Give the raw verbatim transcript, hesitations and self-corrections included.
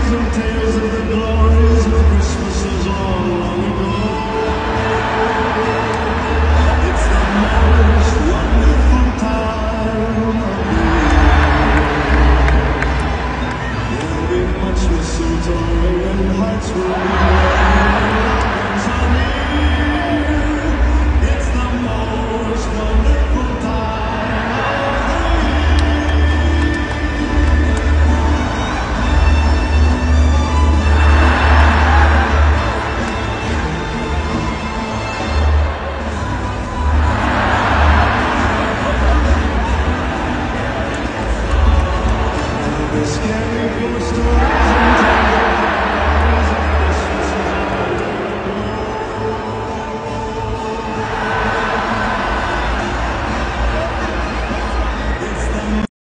and tales of the glories of Christmases long, long ago. It's the most wonderful time of the year. There'll be much mistletoe and hearts will be